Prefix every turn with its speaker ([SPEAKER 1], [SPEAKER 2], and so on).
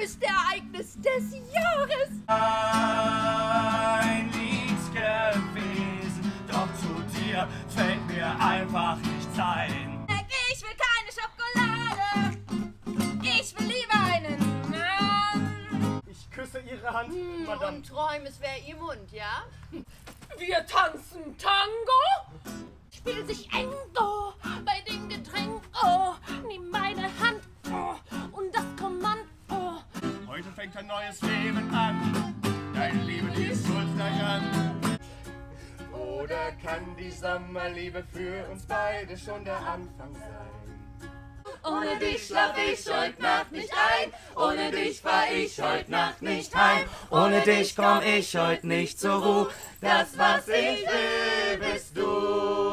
[SPEAKER 1] größte Ereignis des Jahres.
[SPEAKER 2] Ein Lied gewesen, doch zu dir fällt mir einfach nichts ein.
[SPEAKER 1] Ich will keine Schokolade, ich will lieber einen Mann.
[SPEAKER 2] Ich küsse Ihre Hand, Madame.
[SPEAKER 1] Und träum, es wäre Ihr Mund, ja?
[SPEAKER 3] Wir tanzen Tango.
[SPEAKER 1] Spiel sich eng, oh, bei dem Getränk, oh, nimm meine Hand, oh, und das Kommando.
[SPEAKER 2] Heute fängt ein neues Leben an, deine Liebe, die ist schuld daran. Oder kann die Sommerliebe für uns beide schon der Anfang sein?
[SPEAKER 1] Ohne dich schlaf ich heute Nacht nicht ein, ohne dich fahr ich heute Nacht nicht heim,
[SPEAKER 2] Ohne dich komm ich heute nicht zur Ruhe. Das, was ich will, bist du.